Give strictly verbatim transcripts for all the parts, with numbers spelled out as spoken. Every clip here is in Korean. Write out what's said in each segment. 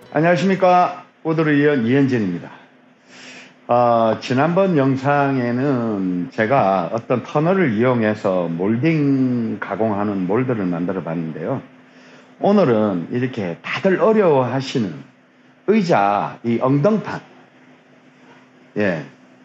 안녕하십니까. 오드리언 이현진입니다. 어, 지난번 영상에는 제가 어떤 터널을 이용해서 몰딩 가공하는 몰드를 만들어 봤는데요. 오늘은 이렇게 다들 어려워 하시는 의자, 이 엉덩판. 예.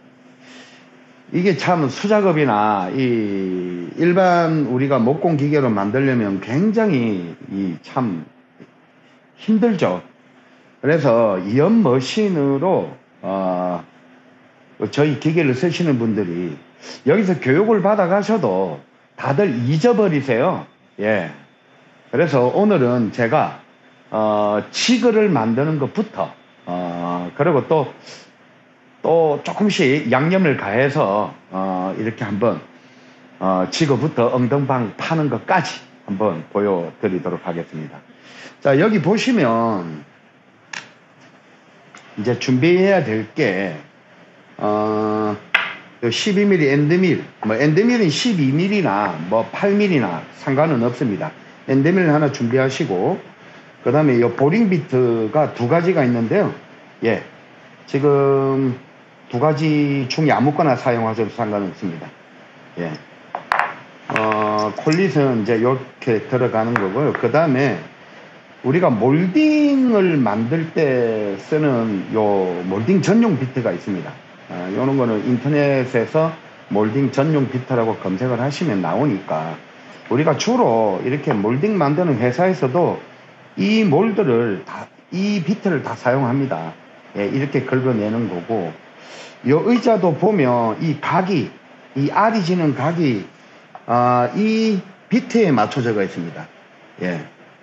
이게 참 수작업이나 이 일반 우리가 목공 기계로 만들려면 굉장히 이 참 힘들죠. 그래서 이연 머신으로 어, 저희 기계를 쓰시는 분들이 여기서 교육을 받아 가셔도 다들 잊어버리세요. 예. 그래서 오늘은 제가 어, 지그를 만드는 것부터 어, 그리고 또 또 조금씩 양념을 가해서 어, 이렇게 한번 어, 지그부터 엉덩방 파는 것까지 한번 보여드리도록 하겠습니다. 자, 여기 보시면 이제 준비해야 될 게 어, 십이 밀리미터 엔드밀, 뭐 엔드밀은 십이 밀리미터나 뭐 팔 밀리미터나 상관은 없습니다. 엔드밀 하나 준비하시고, 그 다음에 이 보링 비트가 두 가지가 있는데요. 예, 지금 두 가지 중에 아무거나 사용하셔도 상관없습니다. 예, 어, 콜릿은 이제 이렇게 들어가는 거고요. 그 다음에 우리가 몰딩을 만들 때 쓰는 요 몰딩 전용 비트가 있습니다. 아, 요런 거는 인터넷에서 몰딩 전용 비트라고 검색을 하시면 나오니까, 우리가 주로 이렇게 몰딩 만드는 회사에서도 이 몰드를 다, 이 비트를 다 사용합니다. 예, 이렇게 긁어내는 거고, 요 의자도 보면 이 각이, 이 알이 지는 각이, 아, 이 비트에 맞춰져 있습니다. 예.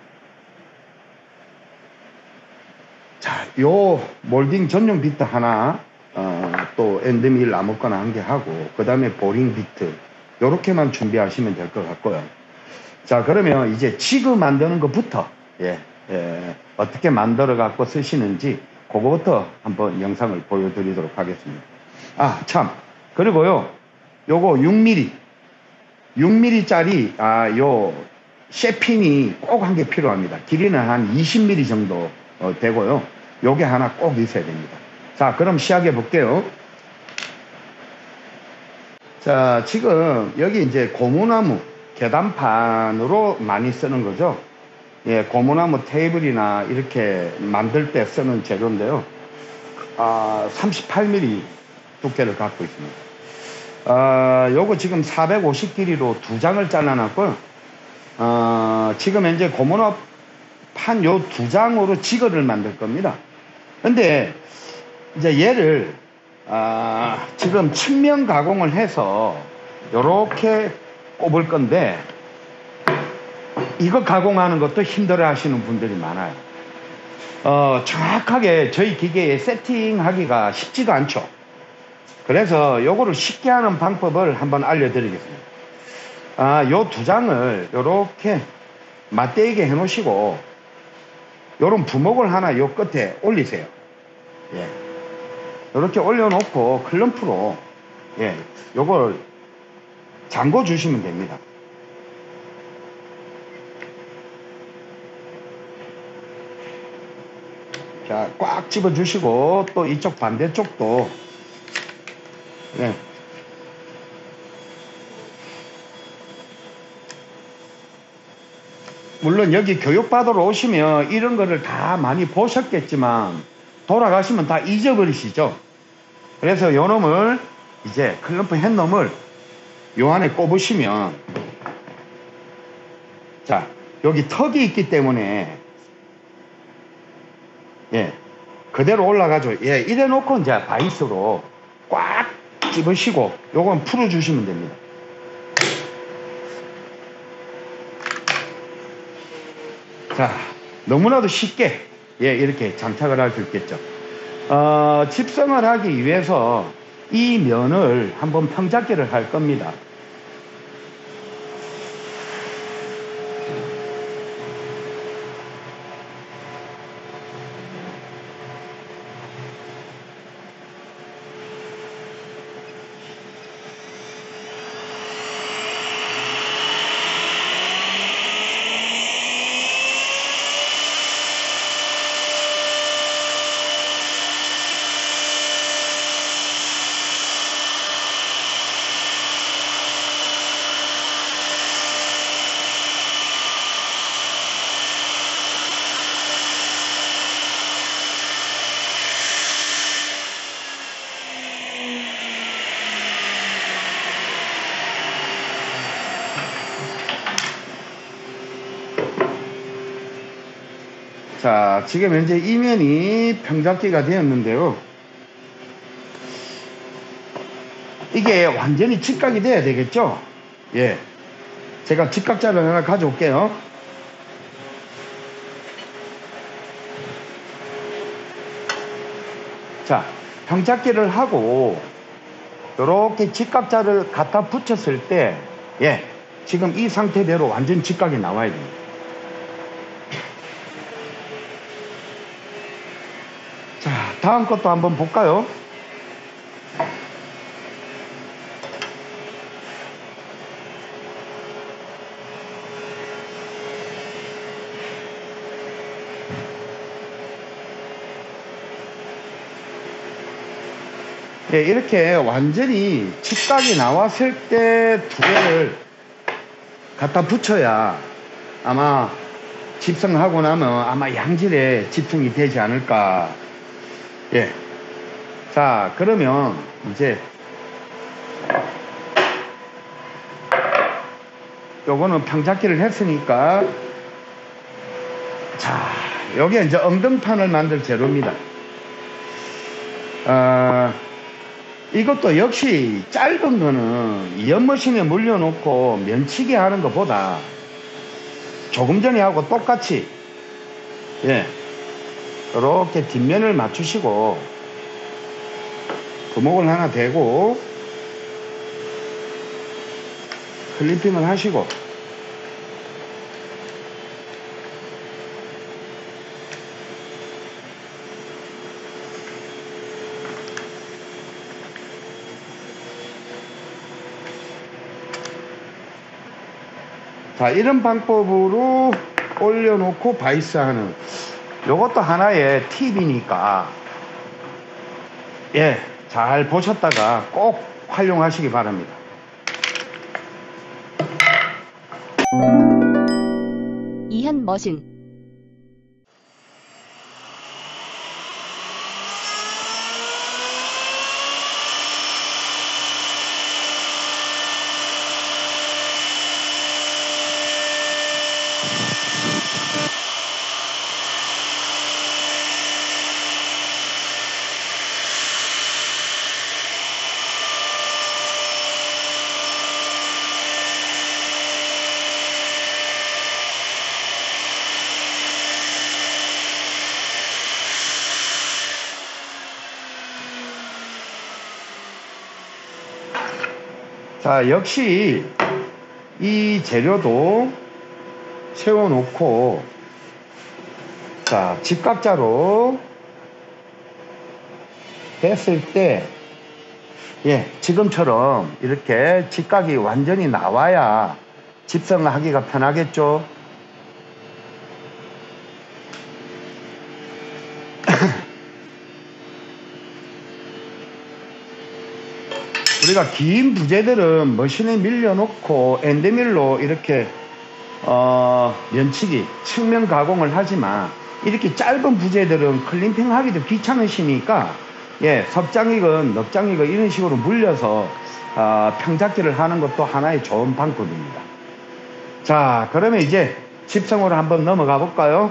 자, 요 몰딩 전용 비트 하나, 어, 또 엔드밀 아무거나 한 개 하고, 그 다음에 보링 비트, 요렇게만 준비하시면 될 것 같고요. 자, 그러면 이제 지그 만드는 것부터, 예, 예, 어떻게 만들어 갖고 쓰시는지 그거부터 한번 영상을 보여드리도록 하겠습니다. 아, 참, 그리고요, 요거 육 밀리미터, 육 밀리미터 짜리, 아, 요 셰핀이 꼭 한 개 필요합니다. 길이는 한 이십 밀리미터 정도 어, 되고요. 요게 하나 꼭 있어야 됩니다. 자, 그럼 시작해 볼게요. 자, 지금 여기 이제 고무나무 계단판으로 많이 쓰는 거죠. 예, 고무나무 테이블이나 이렇게 만들 때 쓰는 재료인데요. 아, 삼십팔 밀리미터 두께를 갖고 있습니다. 아, 요거 지금 사백오십 길이로 두 장을 잘라놨고요. 어, 지금 현재 고무나무 판 요 두 장으로 지거를 만들 겁니다. 근데 이제 얘를 아, 지금 측면 가공을 해서 요렇게 꼽을 건데, 이거 가공하는 것도 힘들어 하시는 분들이 많아요. 어, 정확하게 저희 기계에 세팅하기가 쉽지도 않죠. 그래서 요거를 쉽게 하는 방법을 한번 알려드리겠습니다. 아, 요 두 장을 요렇게 맞대게 해 놓으시고, 요런 부목을 하나 요 끝에 올리세요. 예. 요렇게 올려놓고 클럼프로, 예, 요걸 잠궈 주시면 됩니다. 자, 꽉 집어 주시고, 또 이쪽 반대쪽도, 예. 물론 여기 교육받으러 오시면 이런 거를 다 많이 보셨겠지만 돌아가시면 다 잊어버리시죠. 그래서 요 놈을 이제 클럼프 한 놈을 요 안에 꼽으시면, 자, 여기 턱이 있기 때문에, 예, 그대로 올라가죠. 예, 이래 놓고 이제 바이스로 꽉 집으시고 요건 풀어 주시면 됩니다. 자, 너무나도 쉽게, 예, 이렇게 장착을 할 수 있겠죠. 어, 집성을 하기 위해서 이 면을 한번 평잡기를 할 겁니다. 자, 지금 현재 이면이 평잡기가 되었는데요. 이게 완전히 직각이 돼야 되겠죠? 예. 제가 직각자를 하나 가져올게요. 자, 평잡기를 하고 이렇게 직각자를 갖다 붙였을 때, 예, 지금 이 상태대로 완전 직각이 나와야 됩니다. 자, 다음 것도 한번 볼까요? 예, 이렇게 완전히 직각이 나왔을 때 두 개를 갖다 붙여야 아마 집성하고 나면 아마 양질의 집성이 되지 않을까. 예. 자, 그러면 이제 요거는 평잡기를 했으니까, 자, 여기에 이제 엉덩판을 만들 재료입니다. 어, 이것도 역시 짧은 거는 연머신에 물려놓고 면치기 하는 것보다 조금 전에 하고 똑같이, 예, 이렇게 뒷면을 맞추시고 구멍을 하나 대고 클리핑을 하시고, 자, 이런 방법으로 올려놓고 바이스하는, 요것도 하나의 팁이니까, 예, 잘 보셨다가 꼭 활용하시기 바랍니다. 이현머신. 자, 역시 이 재료도 세워놓고, 자, 직각자로 됐을 때, 예, 지금처럼 이렇게 직각이 완전히 나와야 집성을 하기가 편하겠죠. 우리가 긴 부재들은 머신에 밀려놓고 엔드밀로 이렇게 어, 면치기, 측면 가공을 하지만, 이렇게 짧은 부재들은 클림핑 하기도 귀찮으시니까, 예, 섭장이건 넉장이건 이런 식으로 물려서 어, 평잡기를 하는 것도 하나의 좋은 방법입니다. 자, 그러면 이제 집성으로 한번 넘어가 볼까요?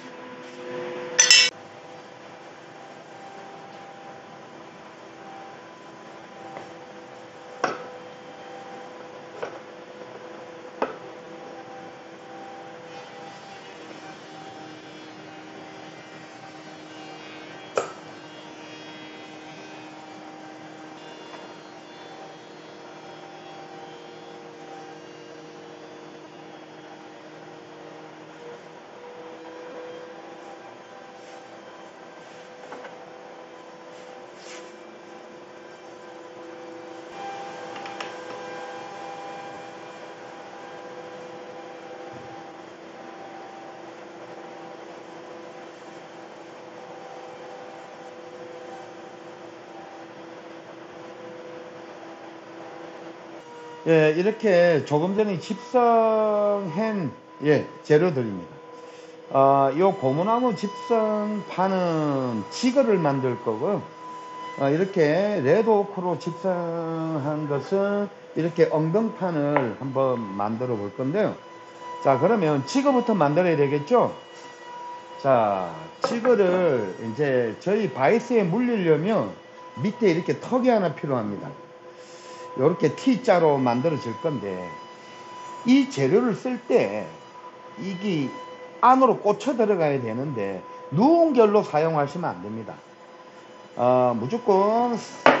예, 이렇게 조금 전에 집성한, 예, 재료들입니다. 어, 요 고무나무 집성판은 지거를 만들 거고요. 어, 이렇게 레드오크로 집성한 것은 이렇게 엉덩판을 한번 만들어 볼 건데요. 자, 그러면 지거부터 만들어야 되겠죠? 자, 지그를 이제 저희 바이스에 물리려면 밑에 이렇게 턱이 하나 필요합니다. 이렇게 T자로 만들어질 건데, 이 재료를 쓸 때 이게 안으로 꽂혀 들어가야 되는데 누운 결로 사용하시면 안 됩니다. 어, 무조건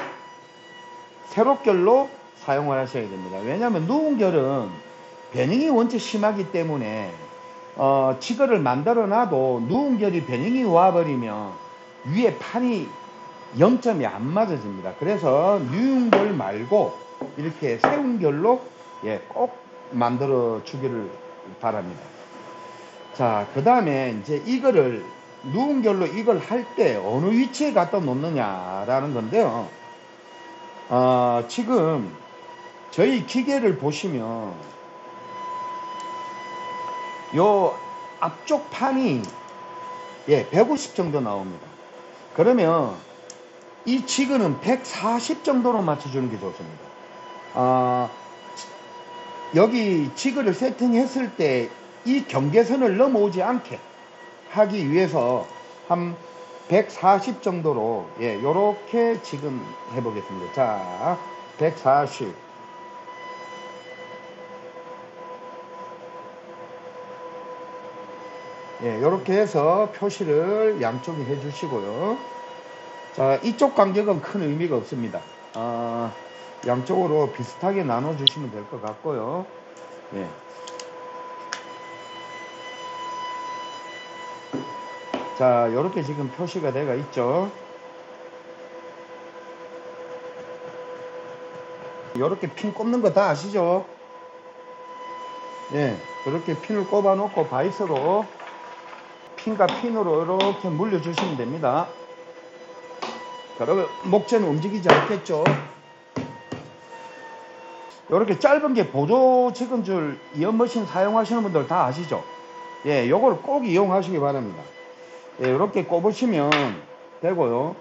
세로결로 사용을 하셔야 됩니다. 왜냐하면 누운 결은 베닝이 원체 심하기 때문에 어, 지거를 만들어 놔도 누운 결이 베닝이 와버리면 위에 판이 영 점이 안 맞아집니다. 그래서 누운 결 말고 이렇게 세운 결로 예, 꼭 만들어 주기를 바랍니다. 자, 그 다음에 이제 이거를 누운 결로 이걸 할 때 어느 위치에 갖다 놓느냐라는 건데요. 어, 지금 저희 기계를 보시면 요 앞쪽 판이 예, 백오십 정도 나옵니다. 그러면 이 지그는 백사십 정도로 맞춰주는 게 좋습니다. 어, 여기 지그를 세팅했을 때 이 경계선을 넘어오지 않게 하기 위해서 한 백사십 정도로 예, 요렇게 지금 해보겠습니다. 자, 백사십. 예, 요렇게 해서 표시를 양쪽에 해주시고요. 자, 이쪽 간격은 큰 의미가 없습니다. 어, 양쪽으로 비슷하게 나눠주시면 될 것 같고요. 예. 자, 요렇게 지금 표시가 되어 있죠. 요렇게 핀 꼽는 거 다 아시죠? 예, 이렇게 핀을 꼽아 놓고 바이스로 핀과 핀으로 이렇게 물려 주시면 됩니다. 그러면 목재는 움직이지 않겠죠. 이렇게 짧은 게 보조 지금줄 이연머신 사용하시는 분들 다 아시죠? 예, 요걸 꼭 이용하시기 바랍니다. 예, 이렇게 꼽으시면 되고요.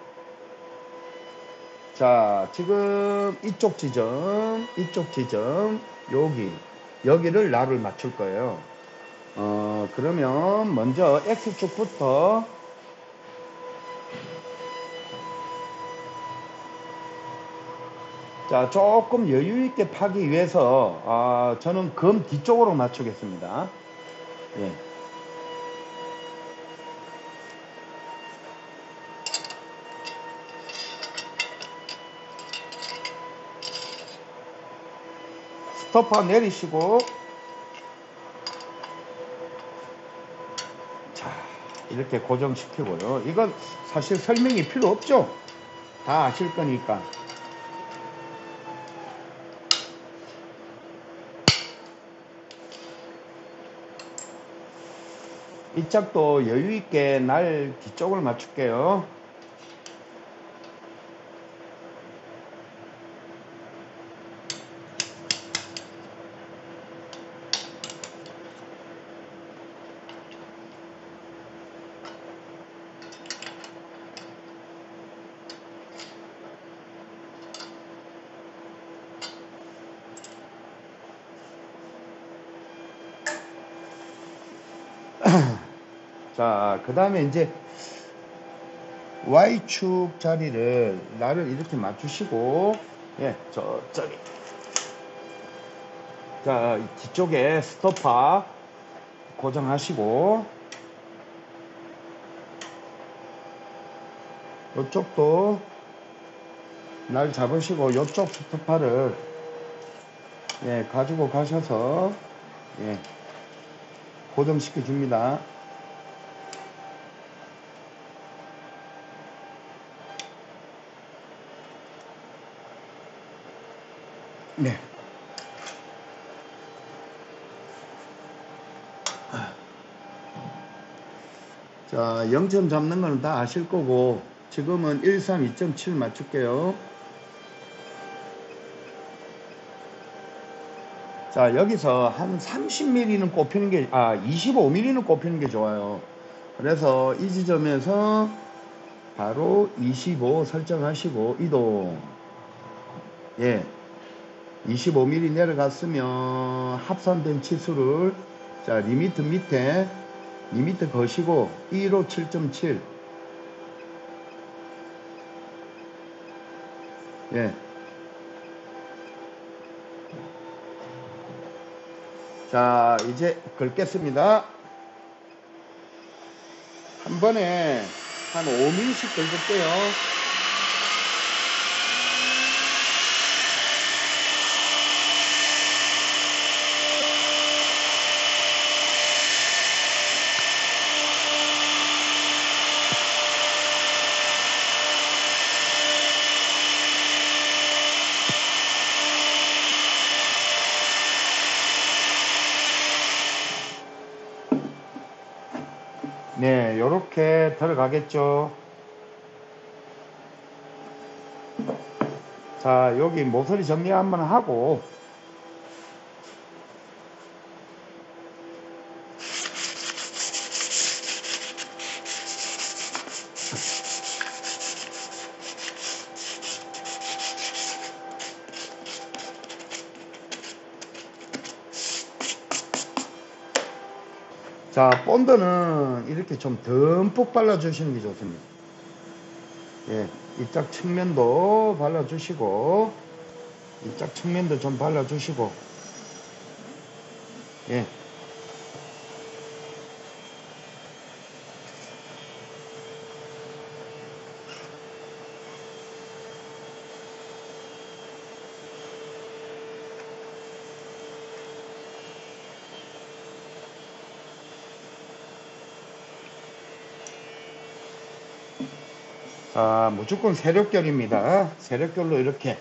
자, 지금 이쪽 지점, 이쪽 지점, 여기, 여기를 날을 맞출 거예요. 어, 그러면 먼저 X축부터 자, 조금 여유 있게 파기 위해서 아, 저는 검 뒤쪽으로 맞추겠습니다. 예. 스토퍼 내리시고 자, 이렇게 고정시키고요. 이건 사실 설명이 필요 없죠. 다 아실 거니까. 이 짝도 여유 있게 날 뒤쪽을 맞출게요. 자, 그 다음에 이제 Y축 자리를 날을 이렇게 맞추시고 예, 저, 저기 자, 뒤쪽에 스토퍼 고정하시고 이쪽도 날 잡으시고 이쪽 스토퍼를 예, 가지고 가셔서 예, 고정시켜 줍니다. 네. 자, 영 점 잡는 거는 다 아실 거고 지금은 일삼이 점 칠 맞출게요. 자, 여기서 한 삼십 밀리미터는 꼽히는 게, 아, 이십오 밀리미터는 꼽히는 게 좋아요. 그래서 이 지점에서 바로 이십오 설정하시고 이동. 예. 이십오 밀리미터 내려갔으면 합산된 치수를 자, 리미트 밑에 이 미터 거시고 일오 칠 점 칠. 예. 자, 이제 긁겠습니다. 한 번에 한 오 밀리미터씩 긁을게요. 네, 요렇게 들어가겠죠. 자, 여기 모서리 정리 한번 하고 자, 본드는 이렇게 좀 듬뿍 발라주시는 게 좋습니다. 예, 이쪽 측면도 발라주시고, 이쪽 측면도 좀 발라주시고, 예. 아, 무조건 세력결입니다. 세력결로 이렇게,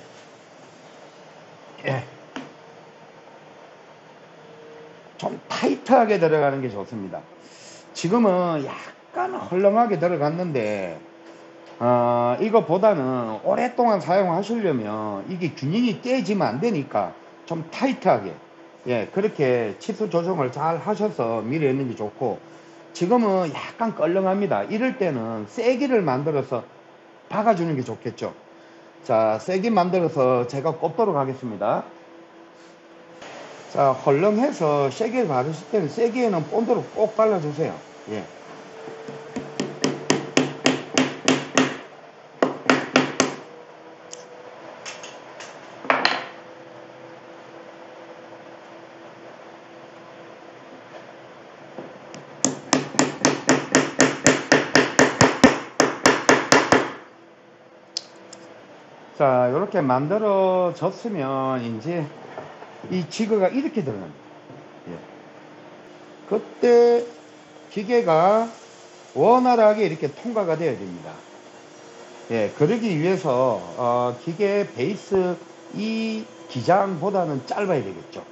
예. 좀 타이트하게 들어가는 게 좋습니다. 지금은 약간 헐렁하게 들어갔는데, 어, 이거보다는 오랫동안 사용하시려면 이게 균형이 깨지면 안 되니까 좀 타이트하게, 예, 그렇게 치수 조정을 잘 하셔서 미리 했는 게 좋고, 지금은 약간 껄렁합니다. 이럴 때는 세기를 만들어서 박아주는 게 좋겠죠. 자, 세기 만들어서 제가 꼽도록 하겠습니다. 자, 헐렁해서 세게 바르실 때는 세기에는 본드로 꼭 발라주세요. 예. 자, 이렇게 만들어졌으면 이제 이 지그가 이렇게 들어갑니다. 예. 그때 기계가 원활하게 이렇게 통과가 되어야 됩니다. 예, 그러기 위해서 어, 기계 베이스 이 기장보다는 짧아야 되겠죠.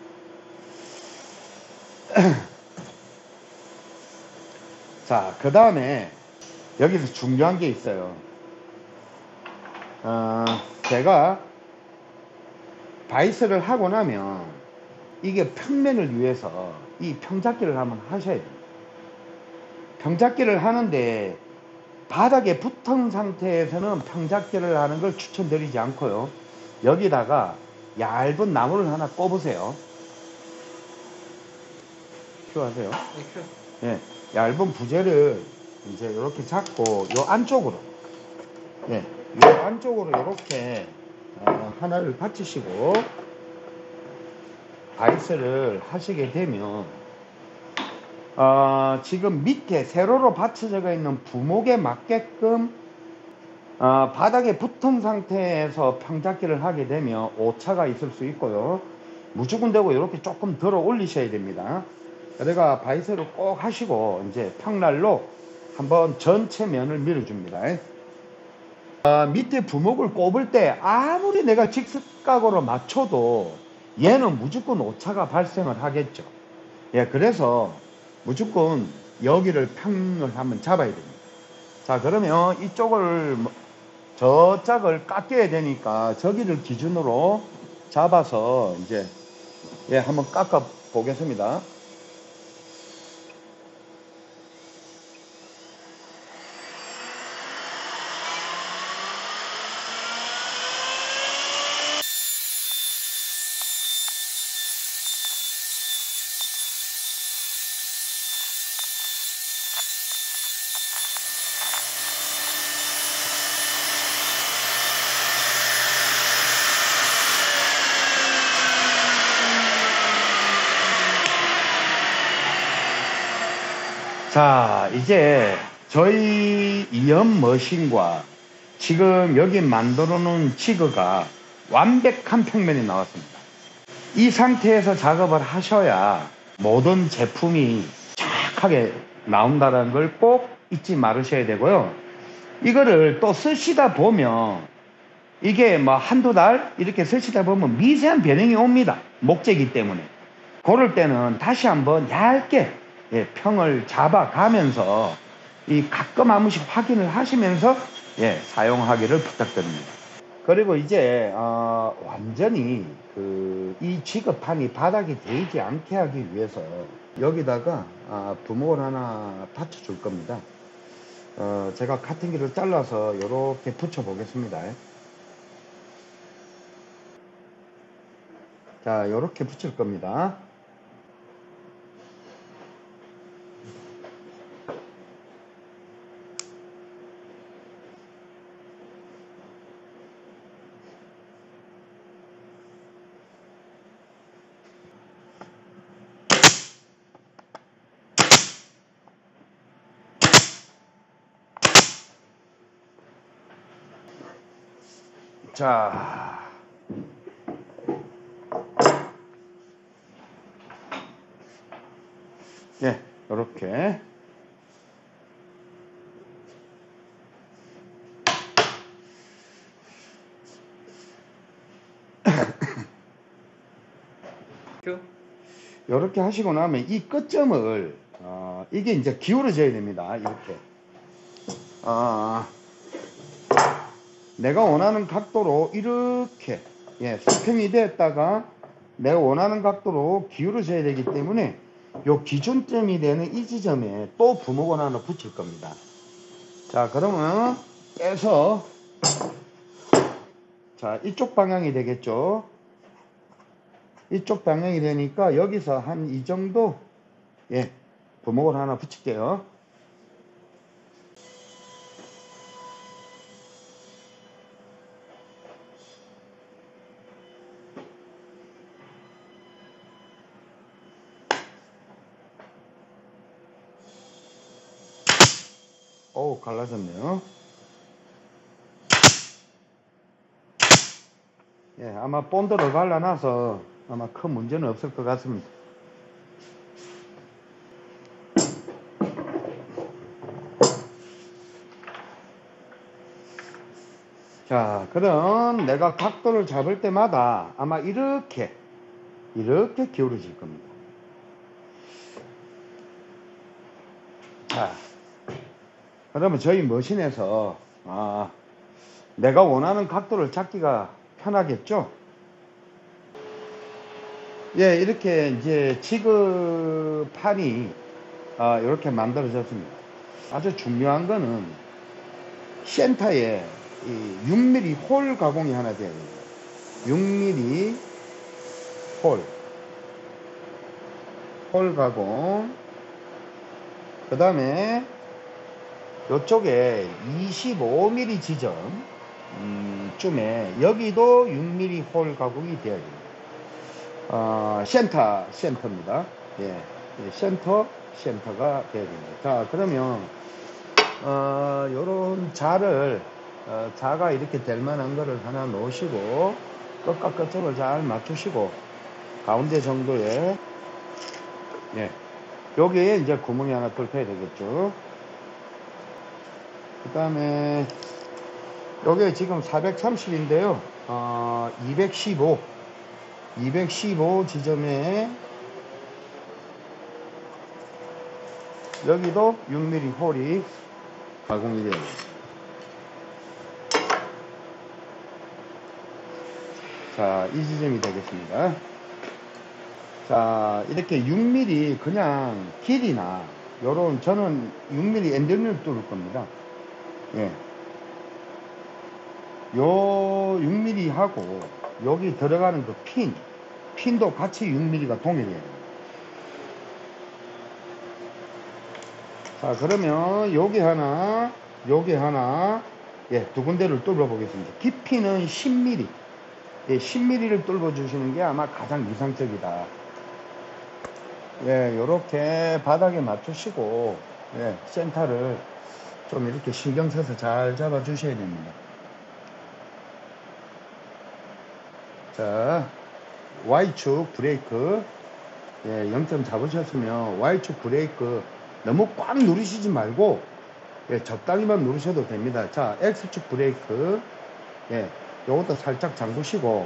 자, 그 다음에 여기서 중요한 게 있어요. 어, 제가 바이스를 하고 나면 이게 평면을 위해서 이 평잡기를 한번 하셔야 됩니다. 평잡기를 하는데 바닥에 붙은 상태에서는 평잡기를 하는 걸 추천드리지 않고요. 여기다가 얇은 나무를 하나 꼽으세요. 필요하세요? 예, 얇은 부재를 이제 이렇게 잡고 요 안쪽으로, 예, 요 안쪽으로 이렇게 어, 하나를 받치시고 바이스를 하시게 되면 어, 지금 밑에 세로로 받쳐져 있는 부목에 맞게끔 어, 바닥에 붙은 상태에서 평잡기를 하게 되면 오차가 있을 수 있고요. 무조건 되고 이렇게 조금 들어 올리셔야 됩니다. 그래가 바이스를 꼭 하시고 이제 평날로 한번 전체 면을 밀어줍니다. 어, 밑에 부목을 꼽을 때 아무리 내가 직각으로 맞춰도 얘는 무조건 오차가 발생을 하겠죠. 예, 그래서 무조건 여기를 평을 한번 잡아야 됩니다. 자, 그러면 이쪽을 저 짝을 깎여야 되니까 저기를 기준으로 잡아서 이제 예, 한번 깎아 보겠습니다. 자, 이제 저희 이연 머신과 지금 여기 만들어 놓은 지그가 완벽한 평면이 나왔습니다. 이 상태에서 작업을 하셔야 모든 제품이 정확하게 나온다는 걸 꼭 잊지 말으셔야 되고요. 이거를 또 쓰시다 보면 이게 뭐 한두 달 이렇게 쓰시다 보면 미세한 변형이 옵니다. 목재이기 때문에. 그럴 때는 다시 한번 얇게 예, 평을 잡아가면서 이 가끔 한 번씩 확인을 하시면서 예, 사용하기를 부탁드립니다. 그리고 이제 어, 완전히 그 이 지급판이 바닥이 데이지 않게 하기 위해서 여기다가 아, 부목을 하나 받쳐줄 겁니다. 어, 제가 카팅기를 잘라서 이렇게 붙여 보겠습니다. 자, 이렇게 붙일 겁니다. 자, 예, 이렇게 이렇게 하시고 나면 이 끝점을 어, 이게 이제 기울어져야 됩니다. 이렇게 어, 내가 원하는 각도로 이렇게 예, 수평이 됐다가 내가 원하는 각도로 기울어져야 되기 때문에 요 기준점이 되는 이 지점에 또 부목을 하나 붙일 겁니다. 자, 그러면 빼서 자, 이쪽 방향이 되겠죠. 이쪽 방향이 되니까 여기서 한 이 정도 예, 부목을 하나 붙일게요. 오, 갈라졌네요. 예, 아마 본드를 발라놔서 아마 큰 문제는 없을 것 같습니다. 자, 그럼 내가 각도를 잡을 때마다 아마 이렇게 이렇게 기울어질 겁니다. 자, 그러면 저희 머신에서 아, 내가 원하는 각도를 잡기가 편하겠죠? 예, 이렇게 이제 지그판이 아, 이렇게 만들어졌습니다. 아주 중요한 거는 센터에 이 육 밀리미터 홀 가공이 하나 되어야 됩니다. 육 밀리미터 홀, 홀 가공. 그 다음에 이쪽에 이십오 밀리미터 지점 음, 쯤에 여기도 육 밀리미터 홀 가공이 되어야 됩니다. 어, 센터, 센터입니다. 예, 예, 센터, 센터가 되어야 됩니다. 자, 그러면 어, 요런 자를 어, 자가 이렇게 될 만한 거를 하나 놓으시고 끝과 끝으로 잘 맞추시고 가운데 정도에 예, 여기에 이제 구멍이 하나 뚫혀야 되겠죠. 그 다음에 요게 지금 사백삼십인데요 어, 이백십오 이백십오 지점에 여기도 육 밀리미터 홀이 가공이 돼요. 자, 이 지점이 되겠습니다. 자, 이렇게 육 밀리미터 그냥 길이나 요런 저는 육 밀리미터 엔드밀을 뚫을 겁니다. 예. 요 육 밀리미터 하고 여기 들어가는 그 핀, 핀도 같이 육 밀리미터가 동일해요. 자, 그러면 여기 하나, 여기 하나, 예, 두 군데를 뚫어 보겠습니다. 깊이는 십 밀리미터. 예, 십 밀리미터를 뚫어 주시는 게 아마 가장 이상적이다. 예, 요렇게 바닥에 맞추시고 예, 센터를 좀 이렇게 신경 써서 잘 잡아 주셔야 됩니다. 자, Y축 브레이크, 예, 영 점 잡으셨으면 Y축 브레이크 너무 꽉 누르시지 말고, 예, 적당히만 누르셔도 됩니다. 자, X축 브레이크, 예, 요것도 살짝 잠그시고,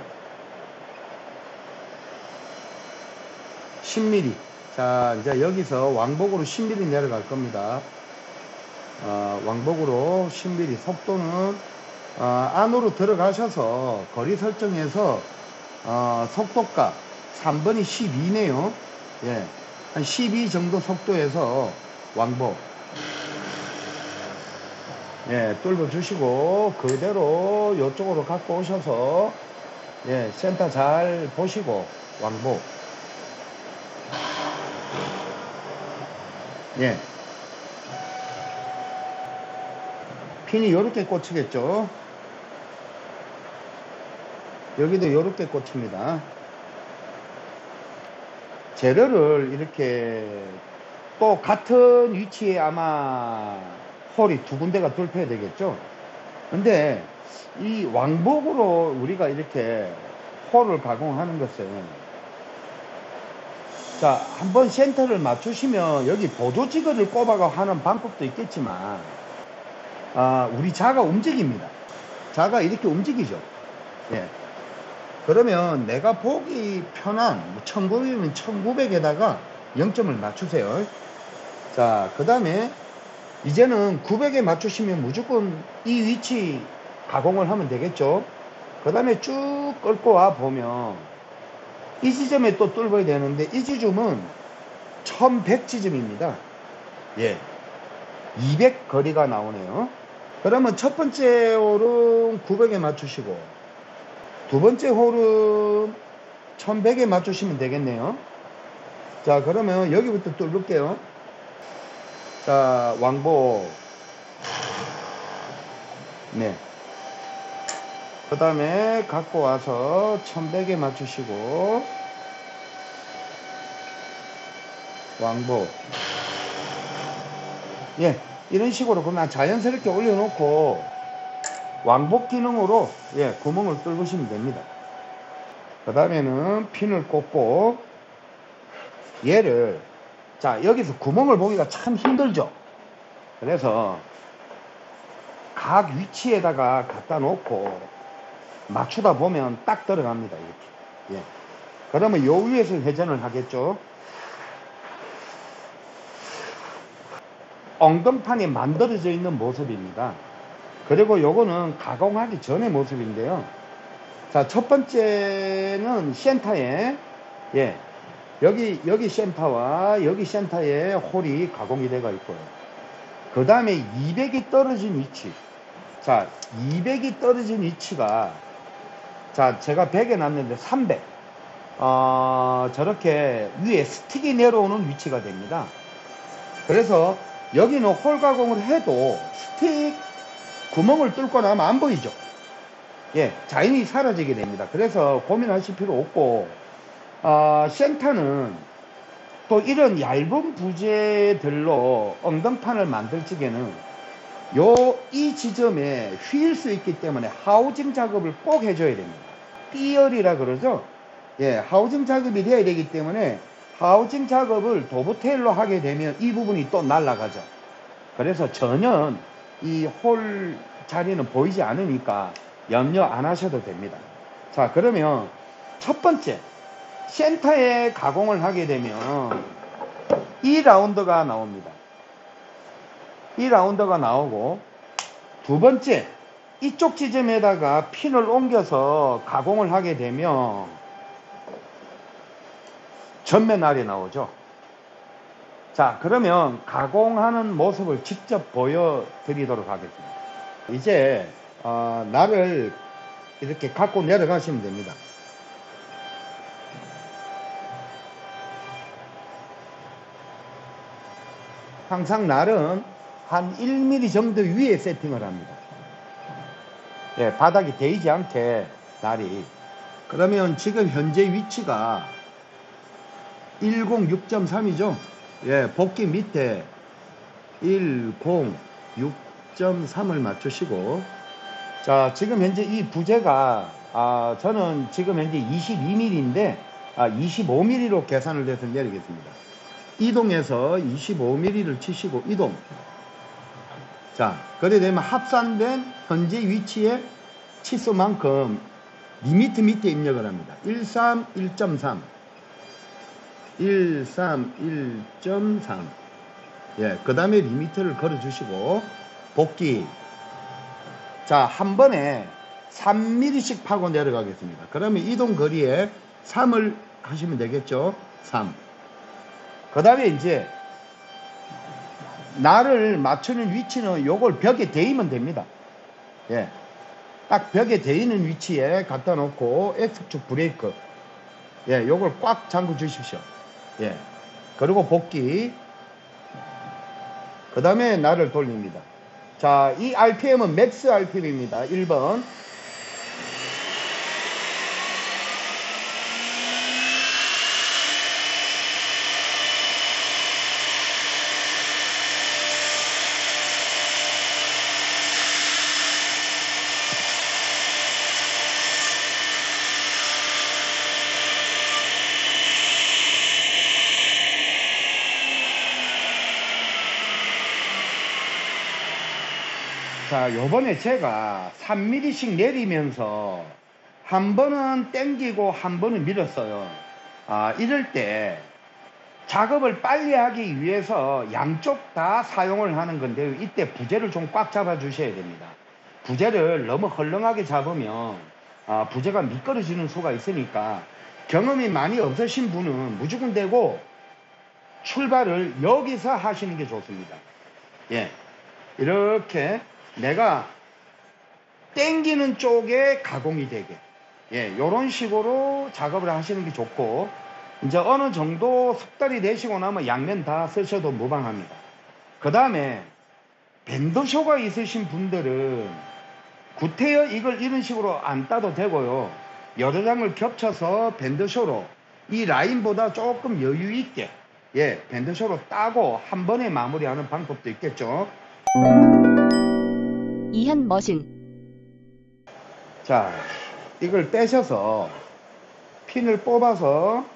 십 밀리미터. 자, 이제 여기서 왕복으로 십 밀리미터 내려갈 겁니다. 어, 왕복으로 십 밀리미터. 속도는, 어, 안으로 들어가셔서 거리 설정해서, 어, 속도가 삼 번이 십이네요. 예, 한 십이 정도 속도에서 왕복. 예, 뚫어 주시고, 그대로 이쪽으로 갖고 오셔서, 예, 센터 잘 보시고, 왕복. 예. 핀이 요렇게 꽂히겠죠. 여기도 요렇게 꽂힙니다. 재료를 이렇게 또 같은 위치에 아마 홀이 두 군데가 돌파해야 되겠죠. 근데 이 왕복으로 우리가 이렇게 홀을 가공하는 것은, 자, 한번 센터를 맞추시면 여기 보조지거를 꼽아가 하는 방법도 있겠지만, 아, 우리 자가 움직입니다. 자가 이렇게 움직이죠. 예. 그러면 내가 보기 편한 천구백이면 천구백에다가 영 점을 맞추세요. 자, 그 다음에 이제는 구백에 맞추시면 무조건 이 위치 가공을 하면 되겠죠. 그 다음에 쭉 끌고 와 보면 이 지점에 또 뚫어야 되는데, 이 지점은 천백 지점입니다. 예, 이백 거리가 나오네요. 그러면 첫 번째 홀은 구백에 맞추시고, 두 번째 홀은 천백에 맞추시면 되겠네요. 자, 그러면 여기부터 뚫을게요. 자, 왕복. 네. 그 다음에 갖고 와서 천백에 맞추시고, 왕복. 예, 이런 식으로 그냥 자연스럽게 올려놓고 왕복 기능으로, 예, 구멍을 뚫으시면 됩니다. 그 다음에는 핀을 꽂고, 얘를, 자, 여기서 구멍을 보기가 참 힘들죠. 그래서 각 위치에다가 갖다 놓고 맞추다 보면 딱 들어갑니다. 이렇게. 예. 그러면 요 위에서 회전을 하겠죠. 엉덩판이 만들어져 있는 모습입니다. 그리고 요거는 가공하기 전의 모습인데요. 자, 첫 번째는 센터에, 예, 여기 여기 센터와 여기 센터에 홀이 가공이 되어 있고요. 그 다음에 이백이 떨어진 위치. 자, 이백이 떨어진 위치가, 자, 제가 백에 놨는데 삼백. 어, 저렇게 위에 스틱이 내려오는 위치가 됩니다. 그래서 여기는 홀 가공을 해도 스틱 구멍을 뚫고 나면 안 보이죠. 예, 자연히 사라지게 됩니다. 그래서 고민하실 필요 없고, 어, 센터는 또 이런 얇은 부재들로 엉덩판을 만들 적에는 요, 이 지점에 휘일 수 있기 때문에 하우징 작업을 꼭 해줘야 됩니다. 삐열이라 그러죠. 예, 하우징 작업이 돼야 되기 때문에 하우징 작업을 도브테일로 하게 되면 이 부분이 또 날아가죠. 그래서 전혀 이 홀 자리는 보이지 않으니까 염려 안 하셔도 됩니다. 자, 그러면 첫 번째 센터에 가공을 하게 되면 이 라운드가 나옵니다. 이 라운드가 나오고, 두 번째 이쪽 지점에다가 핀을 옮겨서 가공을 하게 되면 전면 알이 나오죠. 자, 그러면 가공하는 모습을 직접 보여드리도록 하겠습니다. 이제 어, 날을 이렇게 갖고 내려가시면 됩니다. 항상 날은 한 일 밀리미터 정도 위에 세팅을 합니다. 예, 바닥이 데이지 않게 날이. 그러면 지금 현재 위치가 일공육 점 삼이죠. 예, 복귀 밑에 육 점 삼을 맞추시고, 자, 지금 현재 이 부재가, 아, 저는 지금 현재 이십이 밀리미터인데, 아, 이십오 밀리미터로 계산을 해서 내리겠습니다. 이동해서 이십오 밀리미터를 치시고, 이동. 자, 그래 되면 합산된 현재 위치의 치수만큼 리미트 밑에 입력을 합니다. 일삼일 점 삼. 일삼일 점 삼. 예, 그 다음에 리미트를 걸어주시고, 복귀. 자, 한 번에 삼 밀리미터씩 파고 내려가겠습니다. 그러면 이동 거리에 삼을 하시면 되겠죠? 삼. 그 다음에 이제, 나를 맞추는 위치는 요걸 벽에 대이면 됩니다. 예. 딱 벽에 대이는 위치에 갖다 놓고, X축 브레이크. 예, 요걸 꽉 잠궈 주십시오. 예. 그리고 복귀. 그 다음에 나를 돌립니다. 자, 이 알피엠은 맥스 알피엠입니다. 일 번. 자, 요번에 제가 삼 밀리미터씩 내리면서 한 번은 땡기고 한 번은 밀었어요. 아, 이럴 때 작업을 빨리 하기 위해서 양쪽 다 사용을 하는 건데요. 이때 부재를 좀 꽉 잡아 주셔야 됩니다. 부재를 너무 헐렁하게 잡으면 아, 부재가 미끄러지는 수가 있으니까 경험이 많이 없으신 분은 무조건 되고 출발을 여기서 하시는 게 좋습니다. 예, 이렇게 내가 땡기는 쪽에 가공이 되게, 예, 요런 식으로 작업을 하시는 게 좋고, 이제 어느 정도 숙달이 되시고 나면 양면 다 쓰셔도 무방합니다. 그 다음에 밴드쇼가 있으신 분들은 구태여 이걸 이런 식으로 안 따도 되고요. 여러 장을 겹쳐서 밴드쇼로 이 라인보다 조금 여유 있게, 예, 밴드쇼로 따고 한 번에 마무리하는 방법도 있겠죠. 이현 머신. 자, 이걸 빼셔서 핀을 뽑아서,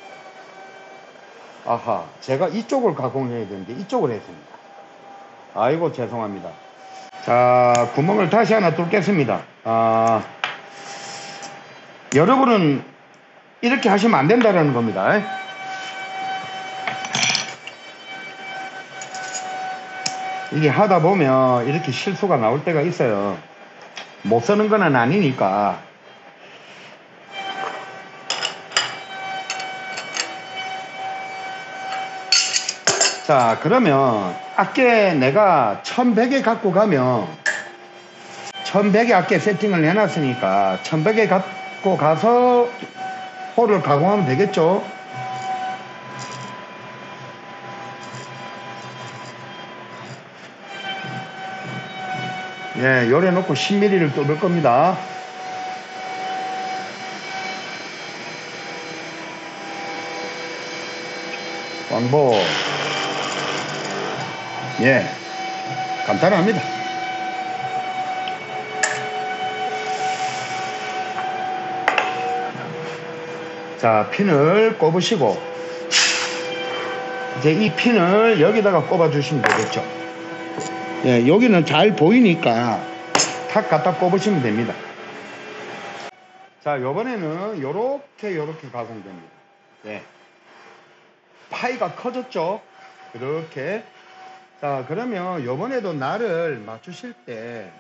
아하, 제가 이쪽을 가공해야 되는데 이쪽을 했습니다. 아이고, 죄송합니다. 자, 구멍을 다시 하나 뚫겠습니다. 아, 여러분은 이렇게 하시면 안 된다는 겁니다. 이게 하다 보면 이렇게 실수가 나올 때가 있어요. 못 쓰는 건 아니니까. 자, 그러면 아까 내가 천백에 갖고 가면 천백에 아까 세팅을 해놨으니까 천백에 갖고 가서 홀을 가공하면 되겠죠. 예, 요래 놓고 십 밀리미터를 뚫을 겁니다. 왕복. 예, 간단합니다. 자, 핀을 꼽으시고, 이제 이 핀을 여기다가 꼽아 주시면 되겠죠. 예, 여기는 잘 보이니까 탁 갖다 꼽으시면 됩니다. 자, 요번에는 요렇게 요렇게 가공됩니다. 예. 파이가 커졌죠? 이렇게. 자, 그러면 요번에도 날을 맞추실 때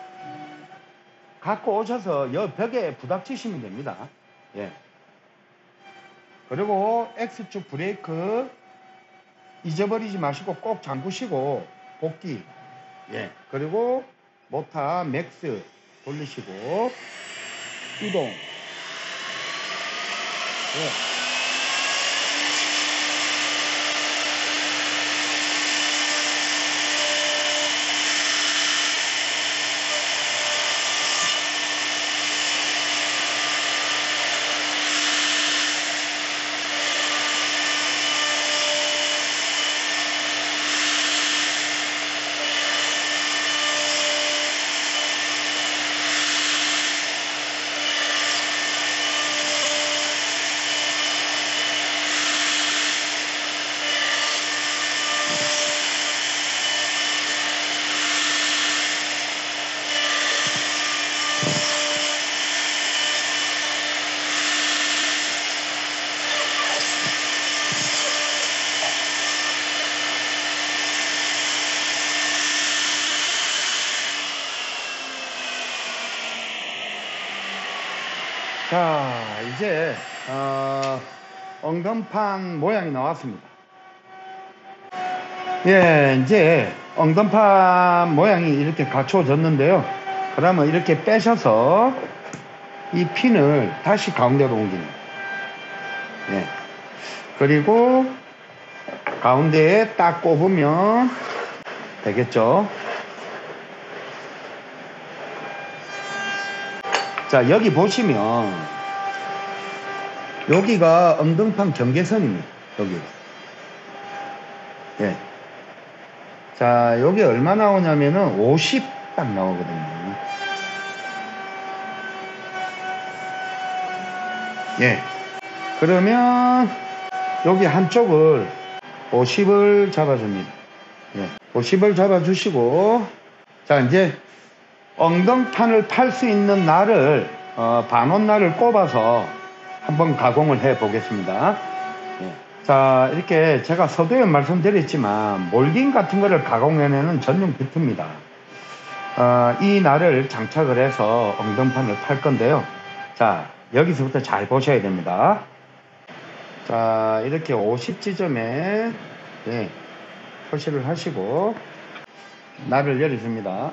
갖고 오셔서 여 벽에 부닥치시면 됩니다. 예. 그리고 X축 브레이크 잊어버리지 마시고 꼭 잠그시고 복귀. 예. 그리고 모타 맥스 돌리시고 이동. 예. 자, 이제 어, 엉덩판 모양이 나왔습니다. 예, 이제 엉덩판 모양이 이렇게 갖추어졌는데요. 그러면 이렇게 빼셔서 이 핀을 다시 가운데로 옮깁니다. 예. 그리고 가운데에 딱 꼽으면 되겠죠. 자, 여기 보시면 여기가 엉덩판 경계선입니다. 여기. 예. 자, 여기 얼마 나오냐면은 오십 딱 나오거든요. 예. 그러면 여기 한쪽을 오십을 잡아줍니다. 예. 오십을 잡아주시고, 자, 이제 엉덩판을 팔 수 있는 날을, 어, 반원날을 꼽아서 한번 가공을 해 보겠습니다. 예. 자, 이렇게 제가 서두에 말씀드렸지만 몰딩 같은 거를 가공해내는 전용 비트입니다. 어, 이 날을 장착을 해서 엉덩판을 팔 건데요. 자, 여기서부터 잘 보셔야 됩니다. 자, 이렇게 오십 지점에 예, 표시를 하시고 날을 열어줍니다.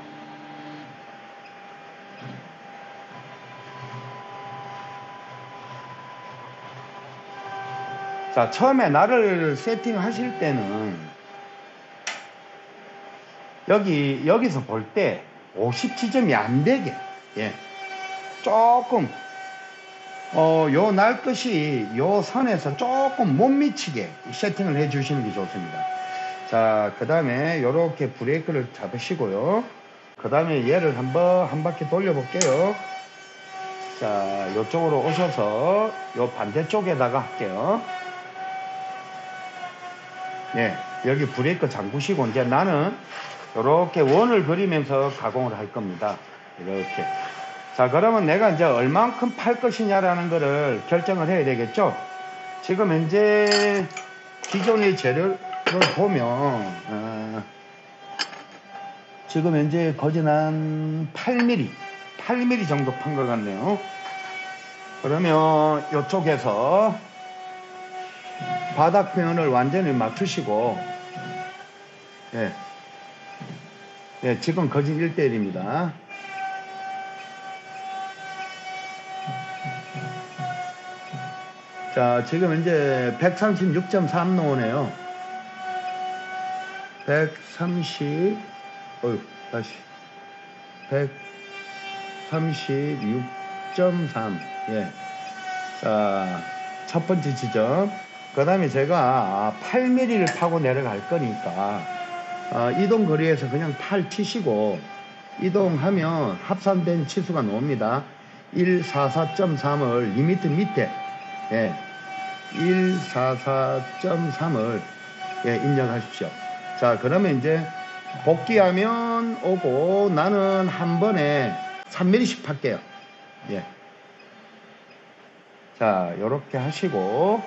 자, 처음에 날을 세팅하실 때는 여기 여기서 볼 때 오십 지점이 안 되게, 예, 조금 어, 요 날 끝이 요 선에서 조금 못 미치게 세팅을 해 주시는 게 좋습니다. 자, 그 다음에 요렇게 브레이크를 잡으시고요. 그 다음에 얘를 한번 한 바퀴 돌려 볼게요. 자, 요쪽으로 오셔서 요 반대쪽에다가 할게요. 네, 여기 브레이크 잠그시고 이제 나는 요렇게 원을 그리면서 가공을 할 겁니다. 이렇게. 자, 그러면 내가 이제 얼만큼 팔 것이냐라는 거를 결정을 해야 되겠죠. 지금 현재 기존의 재료를 보면 어, 지금 현재 거진 한 팔 밀리미터 팔 밀리미터 정도 판 것 같네요. 그러면 이쪽에서 바닥 표현을 완전히 맞추시고, 예, 예, 지금 거진 일 대 일입니다. 자, 지금 이제 백삼십육 점 삼 나오네요. 백삼십, 어휴, 다시. 백삼십육 점 삼. 예. 자, 첫 번째 지점. 그 다음에 제가 팔 밀리미터를 파고 내려갈 거니까, 어, 이동 거리에서 그냥 팔 치시고, 이동하면 합산된 치수가 나옵니다. 백사십사 점 삼을 이 미터 밑에, 예, 백사십사 점 삼을 예, 입력하십시오. 자, 그러면 이제 복귀하면 오고 나는 한 번에 삼 밀리미터씩 팔게요. 예. 자, 요렇게 하시고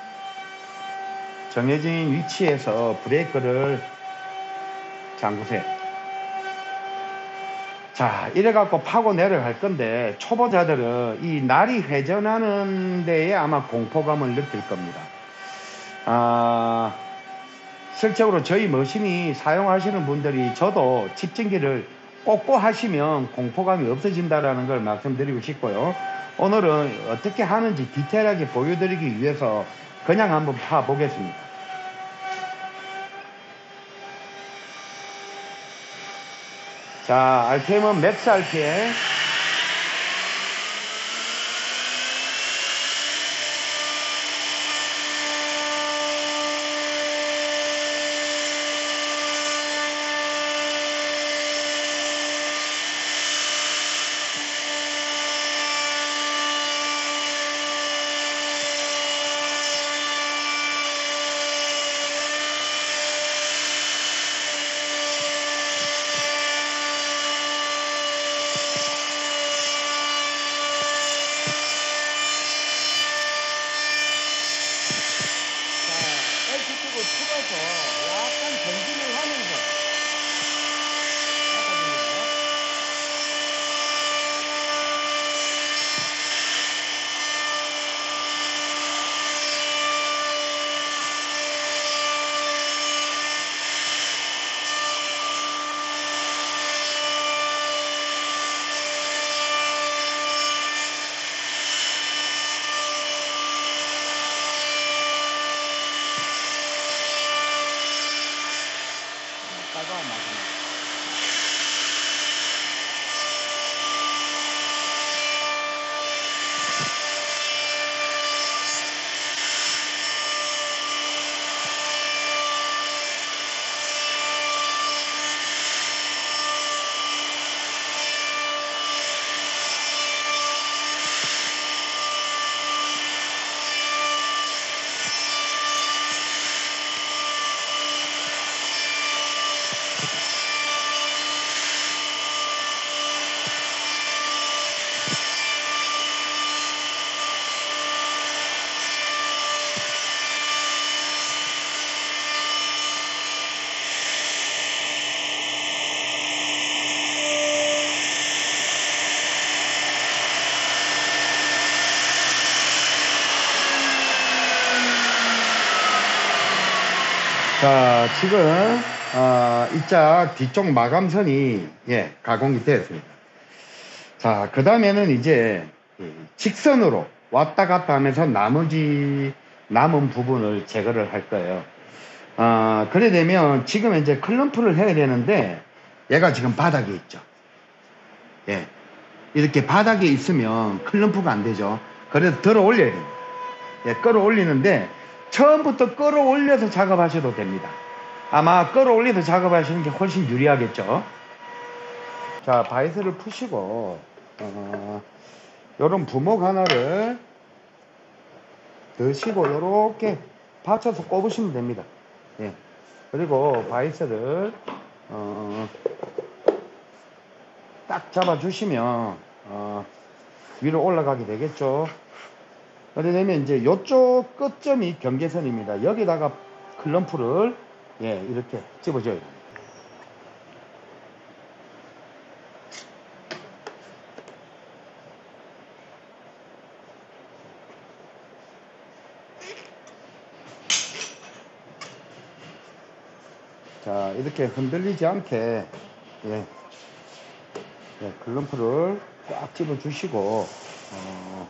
정해진 위치에서 브레이크를 잠그세요. 자, 이래 갖고 파고 내려갈 건데 초보자들은 이 날이 회전하는 데에 아마 공포감을 느낄 겁니다. 아, 실제로 저희 머신이 사용하시는 분들이 저도 집진기를 꽂고 하시면 공포감이 없어진다라는 걸 말씀드리고 싶고요. 오늘은 어떻게 하는지 디테일하게 보여드리기 위해서 그냥 한번 파 보겠습니다. 자, 알피엠은 맥스 알피엠. 자, 지금 어, 이짝 뒤쪽 마감선이 예, 가공이 되었습니다. 자, 그 다음에는 이제 직선으로 왔다 갔다 하면서 나머지 남은 부분을 제거를 할 거예요. 어, 그래 되면 지금 이제 클럼프를 해야 되는데 얘가 지금 바닥에 있죠. 예, 이렇게 바닥에 있으면 클럼프가 안 되죠. 그래서 들어 올려야 됩니다. 예, 끌어올리는데 처음부터 끌어올려서 작업하셔도 됩니다. 아마 끌어올려서 작업하시는 게 훨씬 유리하겠죠. 자, 바이스를 푸시고 어, 요런 부목 하나를 드시고 요렇게 받쳐서 꼽으시면 됩니다. 예. 그리고 바이스를 어, 딱 잡아주시면 어, 위로 올라가게 되겠죠. 그래 되면 이제 요쪽 끝점이 경계선입니다. 여기다가 클럼프를 예, 이렇게 집어줘야 됩니다. 자, 이렇게 흔들리지 않게 예, 예, 클럼프를 꽉 집어주시고 어,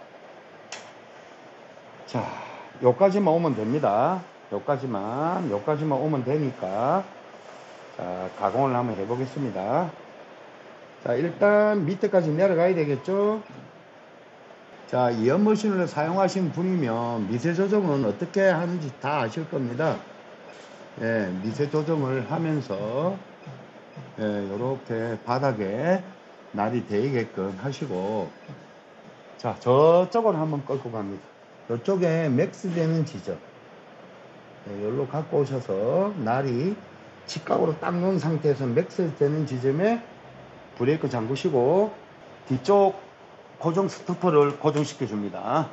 자, 요까지만 오면 됩니다. 요까지만 요까지만 오면 되니까 자, 가공을 한번 해보겠습니다. 자, 일단 밑에까지 내려가야 되겠죠. 자, 이연머신을 사용하신 분이면 미세 조정은 어떻게 하는지 다 아실 겁니다. 예, 미세 조정을 하면서 예, 요렇게 바닥에 날이 대게끔 하시고 자, 저쪽으로 한번 끌고 갑니다. 이쪽에 맥스 되는 지점 네, 여기로 갖고 오셔서 날이 직각으로 딱 놓은 상태에서 맥스 되는 지점에 브레이크 잠그시고 뒤쪽 고정 스토퍼를 고정시켜 줍니다.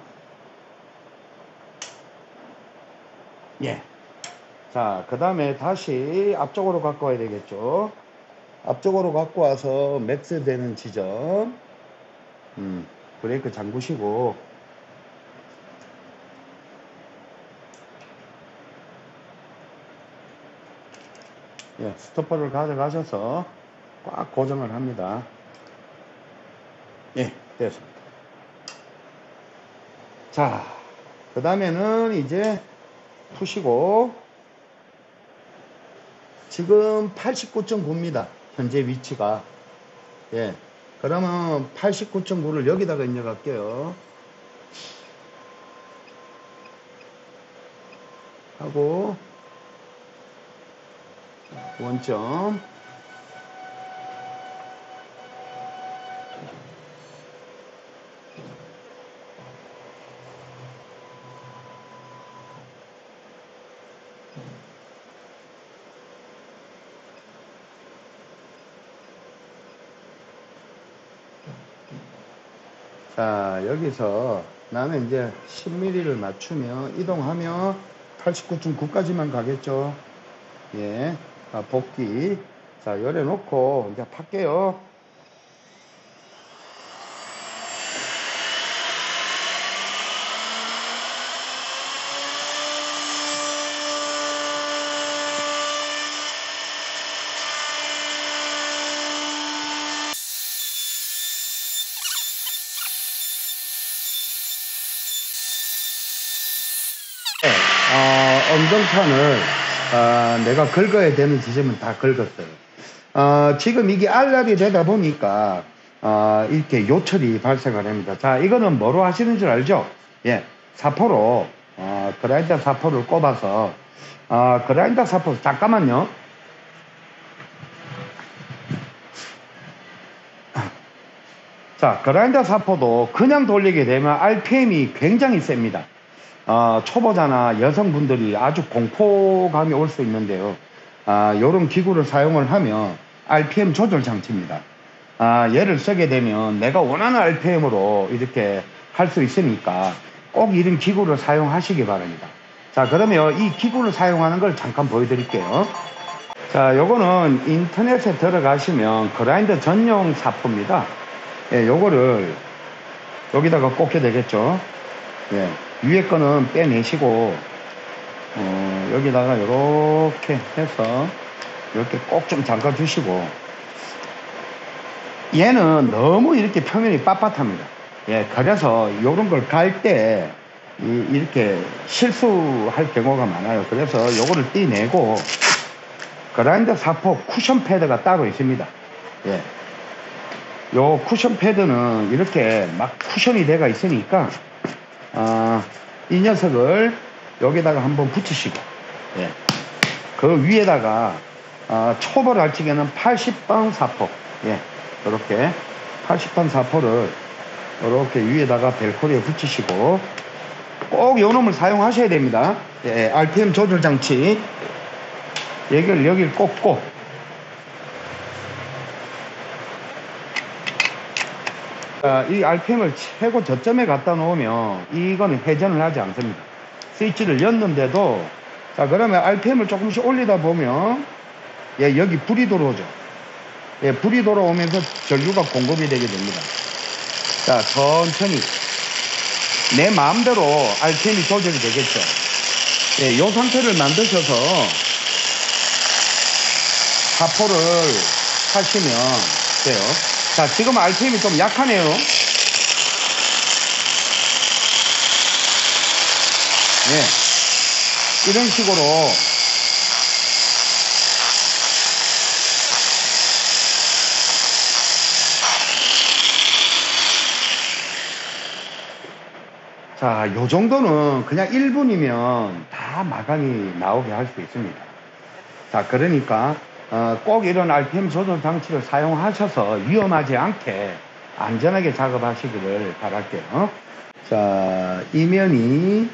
예. 자, 그 다음에 다시 앞쪽으로 갖고 와야 되겠죠. 앞쪽으로 갖고 와서 맥스 되는 지점 음, 브레이크 잠그시고 예, 스토퍼를 가져가셔서 꽉 고정을 합니다. 예, 됐습니다. 자, 그 다음에는 이제 푸시고 지금 팔십구 점 구입니다. 현재 위치가. 예, 그러면 팔십구 점 구를 여기다가 입력할게요. 하고 원점 자, 여기서 나는 이제 십 밀리미터를 맞추면 이동하면 팔십구 점 구까지만 가겠죠. 예. 아, 복귀. 자, 열어 놓고 이제 팔게요. 네, 어, 엉덩판을 어, 내가 긁어야 되는 지점은 다 긁었어요. 어, 지금 이게 알랍이 되다 보니까 어, 이렇게 요철이 발생을 합니다. 자, 이거는 뭐로 하시는 줄 알죠? 예, 사포로 어, 그라인더 사포를 꼽아서 어, 그라인더 사포 잠깐만요. 자, 그라인더 사포도 그냥 돌리게 되면 알피엠이 굉장히 셉니다. 어, 초보자나 여성분들이 아주 공포감이 올 수 있는데요. 아, 이런 기구를 사용을 하면 알피엠 조절 장치입니다. 아, 얘를 쓰게 되면 내가 원하는 알피엠으로 이렇게 할 수 있으니까 꼭 이런 기구를 사용하시기 바랍니다. 자, 그러면 이 기구를 사용하는 걸 잠깐 보여드릴게요. 자, 요거는 인터넷에 들어가시면 그라인더 전용 사포입니다. 예, 요거를 여기다가 꽂게 되겠죠. 예, 위에 거는 빼내시고 어, 여기다가 이렇게 해서 이렇게 꼭 좀 잠가 주시고, 얘는 너무 이렇게 표면이 빳빳합니다. 예, 그래서 이런 걸 갈 때 이렇게 실수할 경우가 많아요. 그래서 요거를 떼내고, 그라인더 사포 쿠션 패드가 따로 있습니다. 예. 요 쿠션 패드는 이렇게 막 쿠션이 돼가 있으니까, 어, 이 녀석을 여기다가 한번 붙이시고, 예. 그 위에다가, 어, 초벌 할 적에는 팔십 번 사포, 예. 이렇게 팔십 번 사포를 이렇게 위에다가 벨코리에 붙이시고, 꼭 요 놈을 사용하셔야 됩니다. 예, 알피엠 조절 장치. 여기를, 여기를 꽂고, 자, 이 알피엠을 최고 저점에 갖다 놓으면 이거는 회전을 하지 않습니다. 스위치를 였는데도, 자, 그러면 알피엠을 조금씩 올리다 보면, 예, 여기 불이 들어오죠. 예, 불이 돌아오면서 전류가 공급이 되게 됩니다. 자, 천천히 내 마음대로 알피엠이 조절이 되겠죠. 예, 요 상태를 만드셔서 사포를 하시면 돼요. 자, 지금 알피엠이 좀 약하네요. 예, 이런 식으로 자, 요 정도는 그냥 일 분이면 다 마감이 나오게 할 수 있습니다. 자, 그러니까 어, 꼭 이런 알피엠 조절 장치를 사용하셔서 위험하지 않게 안전하게 작업하시기를 바랄게요. 자, 이면이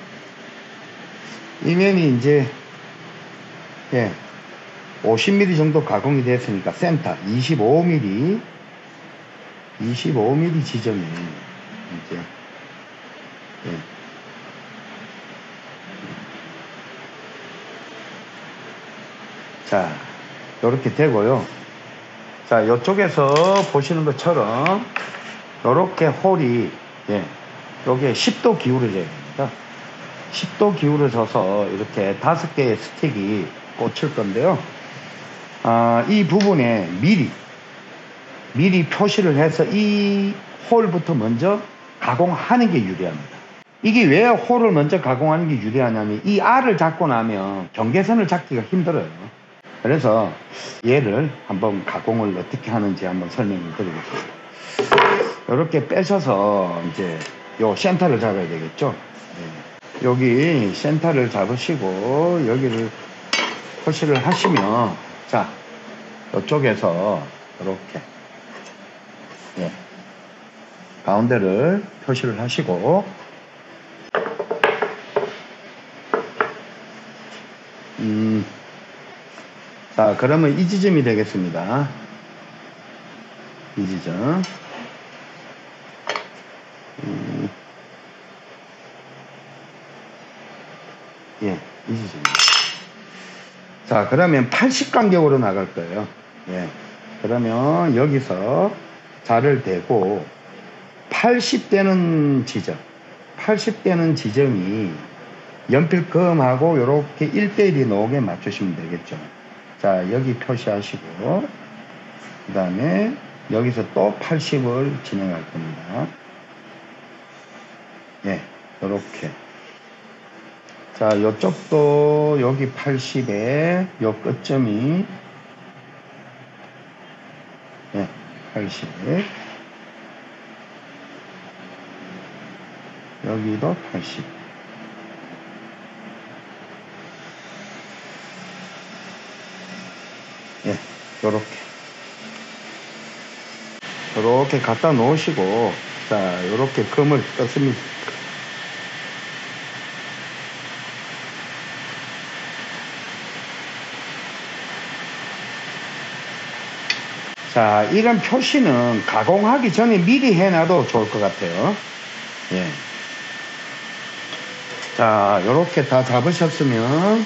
이면이 이제 예, 오십 밀리미터 정도 가공이 됐으니까 센터 이십오 밀리미터 이십오 밀리미터 지점에 이제 예. 자, 이렇게 되고요. 자, 이쪽에서 보시는 것처럼 이렇게 홀이 예, 여기에 십 도 기울어져야 됩니다. 십 도 기울어져서 이렇게 다섯 개의 스틱이 꽂힐 건데요. 아, 이 부분에 미리 미리 표시를 해서 이 홀부터 먼저 가공하는 게 유리합니다. 이게 왜 홀을 먼저 가공하는 게 유리하냐면 이 알을 잡고 나면 경계선을 잡기가 힘들어요. 그래서 얘를 한번 가공을 어떻게 하는지 한번 설명을 드리겠습니다. 이렇게 빼셔서 이제 요 센터를 잡아야 되겠죠. 네. 여기 센터를 잡으시고 여기를 표시를 하시면 자, 이쪽에서 이렇게 예, 가운데를 표시를 하시고 음, 자, 그러면 이 지점이 되겠습니다. 이 지점. 음, 예, 이 지점. 자, 그러면 팔십 간격으로 나갈 거예요. 예. 그러면 여기서 자를 대고 팔십 되는 지점, 팔십 되는 지점이 연필금하고 이렇게 일 대 일이 나오게 맞추시면 되겠죠. 자, 여기 표시하시고 그 다음에 여기서 또 팔십을 진행할 겁니다. 예, 이렇게. 자, 이쪽도 여기 팔십에 요 끝점이 예, 팔십. 여기도 팔십. 예, 요렇게. 요렇게 갖다 놓으시고, 자, 요렇게 금을 떴습니다. 자, 이런 표시는 가공하기 전에 미리 해놔도 좋을 것 같아요. 예. 자, 요렇게 다 잡으셨으면,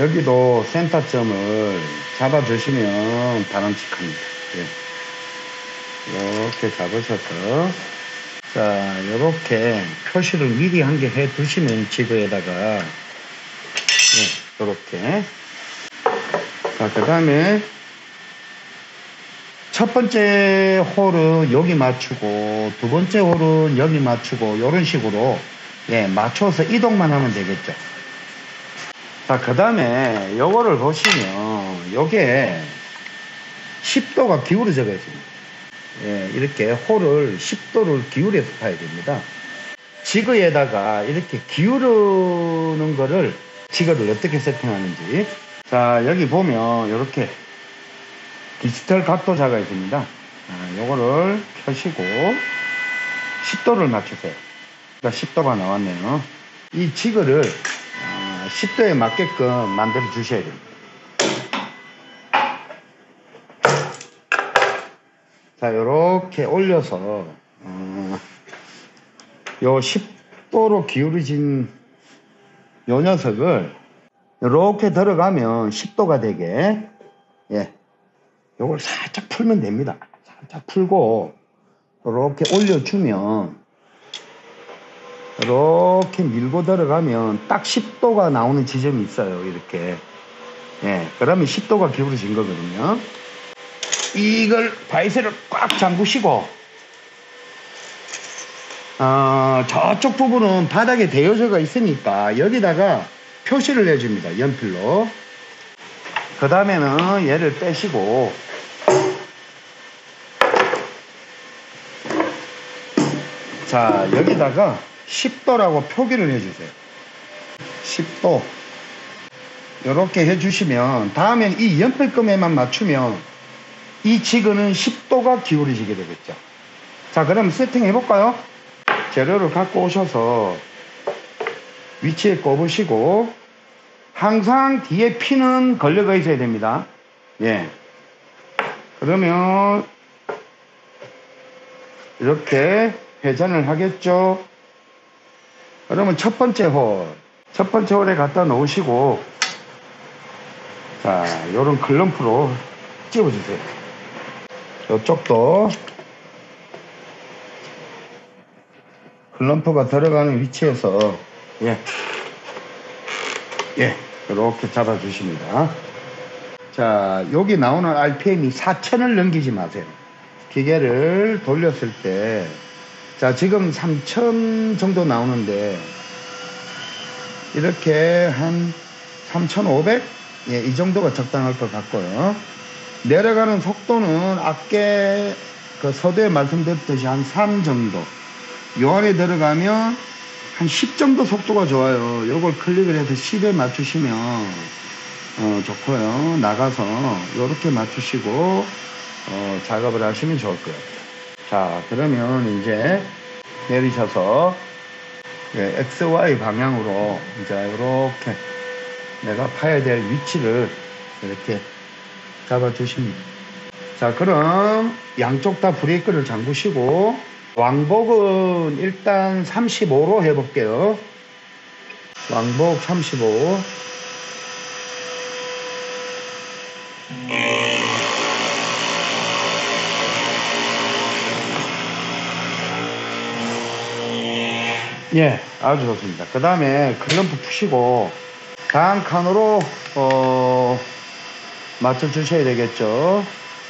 여기도 센터점을 잡아주시면 바람직합니다. 예. 이렇게 잡으셔서, 자, 이렇게 표시를 미리 한 개 해 두시면 지그에다가, 예, 이렇게. 자, 그 다음에 첫 번째 홀은 여기 맞추고, 두 번째 홀은 여기 맞추고, 이런 식으로, 예, 맞춰서 이동만 하면 되겠죠. 자, 그 다음에 요거를 보시면 요게 십 도가 기울어져 있습니다. 예, 이렇게 홀을 십 도를 기울여서 파야 됩니다. 지그에다가 이렇게 기울이는 거를 지그를 어떻게 세팅하는지. 자, 여기 보면 이렇게 디지털 각도자가 있습니다. 자, 요거를 켜시고 십 도를 맞추세요. 그러니까 십 도가 나왔네요. 이 지그를 십 도에 맞게끔 만들어 주셔야 됩니다. 자, 요렇게 올려서, 어, 요 십 도로 기울어진 요 녀석을 요렇게 들어가면 십 도가 되게, 예, 요걸 살짝 풀면 됩니다. 살짝 풀고, 요렇게 올려주면, 이렇게 밀고 들어가면 딱 십 도가 나오는 지점이 있어요. 이렇게. 예, 그러면 십 도가 기울어진 거거든요. 이걸 바이셀을 꽉 잠그시고, 어, 저쪽 부분은 바닥에 대여서가 있으니까 여기다가 표시를 해줍니다. 연필로. 그 다음에는 얘를 빼시고, 자, 여기다가 십 도라고 표기를 해주세요. 십 도. 이렇게 해주시면 다음엔 이 연필금에만 맞추면 이 지그는 십 도가 기울어지게 되겠죠. 자, 그럼 세팅 해볼까요? 재료를 갖고 오셔서 위치에 꼽으시고 항상 뒤에 핀은 걸려가 있어야 됩니다. 예. 그러면 이렇게 회전을 하겠죠. 그러면 첫 번째 홀, 첫 번째 홀에 갖다 놓으시고, 자, 요런 클럼프로 찝어주세요. 요쪽도 클럼프가 들어가는 위치에서, 예, 예, 이렇게 잡아주십니다. 자, 여기 나오는 알피엠이 사천을 넘기지 마세요. 기계를 돌렸을 때, 자, 지금 삼천 정도 나오는데, 이렇게 한 삼천오백? 예, 이 정도가 적당할 것 같고요. 내려가는 속도는 아까 그 서두에 말씀드렸듯이 한 삼 정도. 요 안에 들어가면 한 십 정도 속도가 좋아요. 요걸 클릭을 해서 십에 맞추시면, 어, 좋고요. 나가서 요렇게 맞추시고, 어, 작업을 하시면 좋을 것 같아요. 자, 그러면 이제 내리셔서 예, 엑스 와이 방향으로 이제 이렇게 내가 파야 될 위치를 이렇게 잡아주십니다. 자, 그럼 양쪽 다 브레이크를 잠그시고 왕복은 일단 삼십오로 해볼게요. 왕복 삼십오. 예, 아주 좋습니다. 그 다음에 클럼프 푸시고 다음 칸으로 어, 맞춰 주셔야 되겠죠.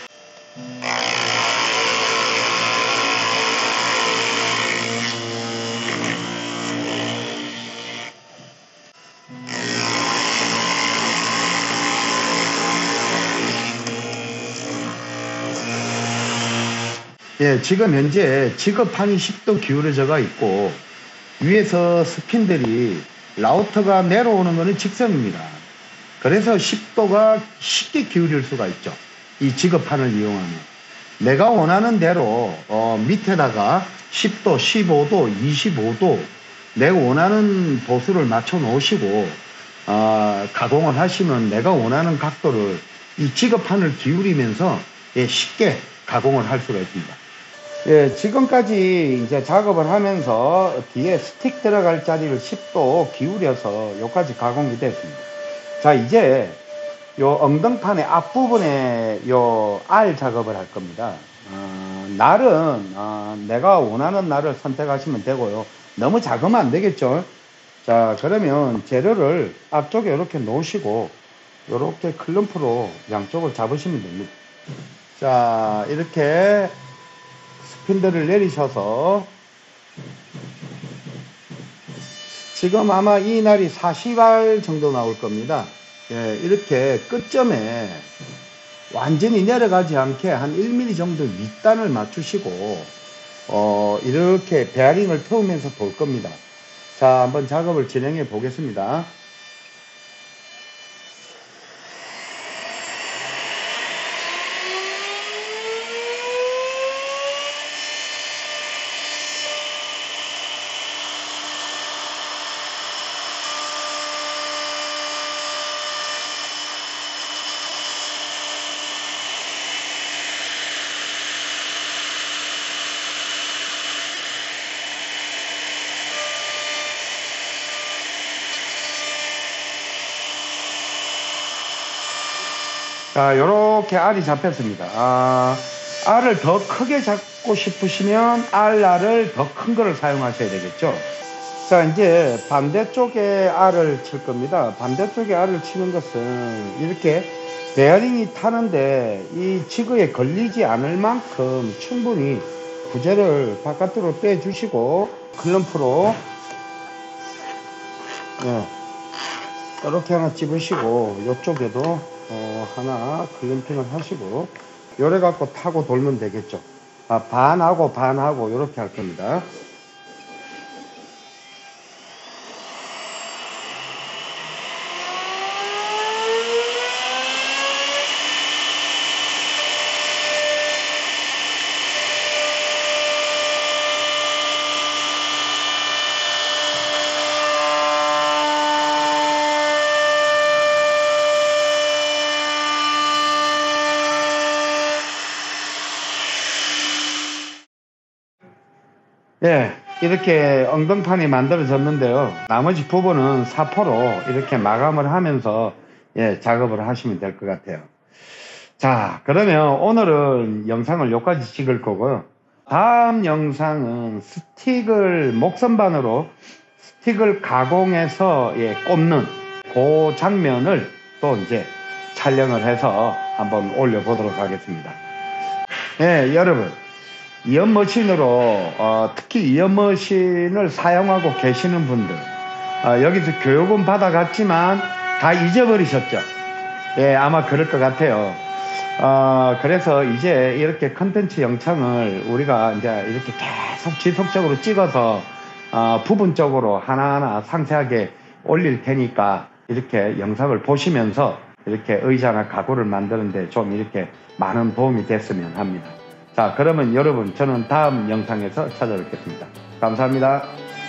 예, 지금 현재 지급판이 십 도 기울어져가 있고 위에서 스핀들이 라우터가 내려오는 것은 직선입니다. 그래서 십 도가 쉽게 기울일 수가 있죠. 이 지급판을 이용하면. 내가 원하는 대로 어, 밑에다가 십 도, 십오 도, 이십오 도 내가 원하는 도수를 맞춰 놓으시고 어, 가공을 하시면 내가 원하는 각도를 이 지급판을 기울이면서 예, 쉽게 가공을 할 수가 있습니다. 예, 지금까지 이제 작업을 하면서 뒤에 스틱 들어갈 자리를 십 도 기울여서 여기까지 가공이 됐습니다. 자, 이제 요 엉덩판의 앞부분에 요 알 작업을 할 겁니다. 어, 날은 어, 내가 원하는 날을 선택하시면 되고요. 너무 작으면 안 되겠죠. 자, 그러면 재료를 앞쪽에 이렇게 놓으시고 이렇게 클럼프로 양쪽을 잡으시면 됩니다. 자, 이렇게 스핀들을 내리셔서 지금 아마 이 날이 사십 알 정도 나올 겁니다. 예, 이렇게 끝점에 완전히 내려가지 않게 한 일 밀리미터 정도 윗단을 맞추시고 어, 이렇게 베어링을 태우면서 볼 겁니다. 자, 한번 작업을 진행해 보겠습니다. 자, 요렇게 알이 잡혔습니다. 아, 알을 더 크게 잡고 싶으시면 알알을 더 큰 거를 사용하셔야 되겠죠. 자, 이제 반대쪽에 알을 칠 겁니다. 반대쪽에 알을 치는 것은 이렇게 베어링이 타는데 이 지그에 걸리지 않을 만큼 충분히 부재를 바깥으로 빼주시고 클럼프로 예, 이렇게 하나 집으시고 이쪽에도 어, 하나 클램핑을 하시고 요래 갖고 타고 돌면 되겠죠. 아, 반하고 반하고 이렇게 할 겁니다. 예, 이렇게 엉덩판이 만들어졌는데요. 나머지 부분은 사포로 이렇게 마감을 하면서 예, 작업을 하시면 될 것 같아요. 자, 그러면 오늘은 영상을 여기까지 찍을 거고요. 다음 영상은 스틱을 목선반으로 스틱을 가공해서 예, 꼽는 그 장면을 또 이제 촬영을 해서 한번 올려보도록 하겠습니다. 예, 여러분. 이연머신으로 어, 특히 이연머신을 사용하고 계시는 분들 어, 여기서 교육은 받아갔지만 다 잊어버리셨죠. 예, 아마 그럴 것 같아요. 어, 그래서 이제 이렇게 컨텐츠 영상을 우리가 이제 이렇게 계속 지속적으로 찍어서 어, 부분적으로 하나하나 상세하게 올릴 테니까 이렇게 영상을 보시면서 이렇게 의자나 가구를 만드는데 좀 이렇게 많은 도움이 됐으면 합니다. 자, 그러면 여러분, 저는 다음 영상에서 찾아뵙겠습니다. 감사합니다.